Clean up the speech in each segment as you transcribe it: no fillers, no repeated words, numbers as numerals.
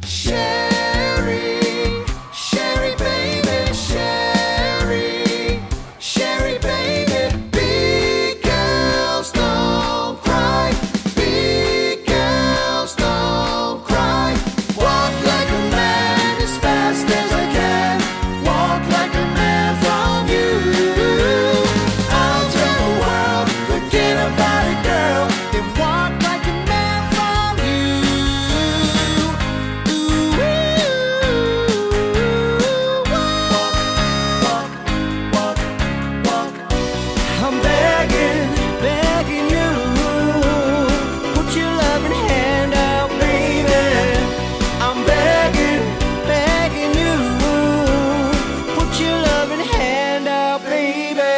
Sherry, Sherry baby, Sherry, Sherry baby. Big girls don't cry, big girls don't cry. Walk like a man as fast as I can, walk like a man from you. I'll tell the world, forget about it, girl, then walk like a man from you. Ooh, walk, walk, walk, walk. I'm begging, begging you, put your loving hand out, baby. I'm begging, begging you, put your loving hand out, baby.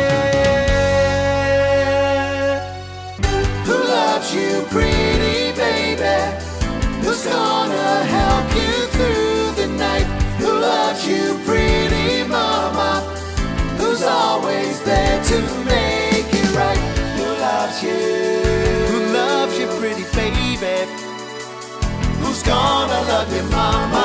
Who loves you, pretty baby? Who's gonna help you through the night? Who loves you, pretty mama? Who's always there to make it right? Who loves you? Who loves you, pretty baby? Who's gonna love you, mama?